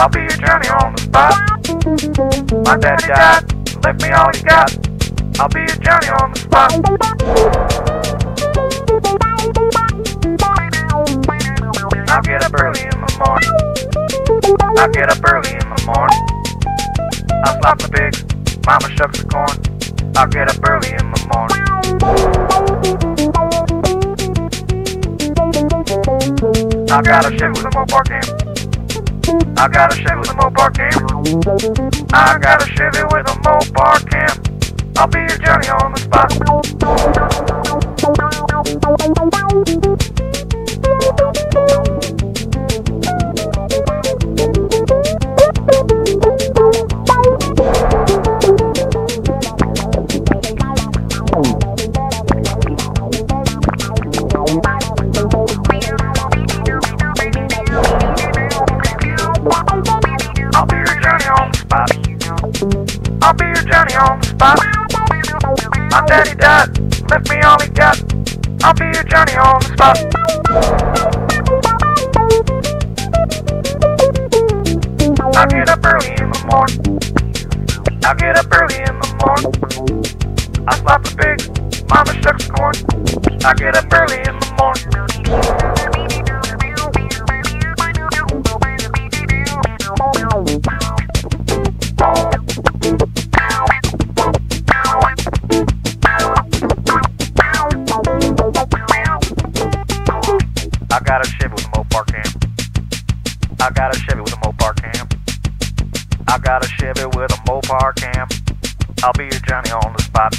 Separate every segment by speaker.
Speaker 1: I'll be your Johnny on the spot. My daddy died, left me all he got. I'll be your Johnny on the spot. I'll get up early in the morning. I'll get up early in the morning. I'll slop the pigs, mama shucks the corn. I'll get up early in the morning. I got a Chevy with a Mopar cam. I got a Chevy with a Mopar cam. I got a Chevy with a Mopar cam. I'll be your Johnny on the spot. I'll be your Johnny on the spot. I'll be your Johnny on the spot. My daddy died, left me all he got. I'll be your Johnny on the spot. I'll get up early in the morning. I'll get up early in the morning. I slop the pigs, mama shucks the corn. I'll get up early in the morning. I got a Chevy with a Mopar cam. I got a Chevy with a Mopar cam. I got a Chevy with a Mopar cam. I'll be your Johnny on the spot.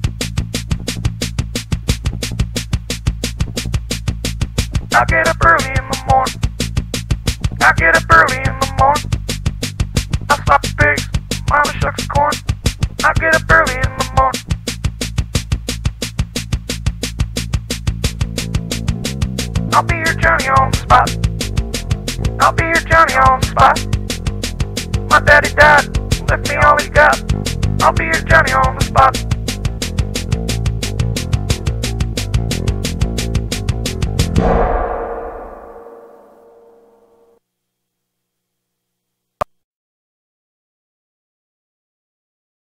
Speaker 1: I get up early in the morning. I get up early in the morning. I slop the pigs, mama shucks the corn. I get up early in the morning. I'll be your Johnny on the spot. I'll be your Johnny on the spot. My daddy died, left me all he got. I'll be your Johnny on the spot.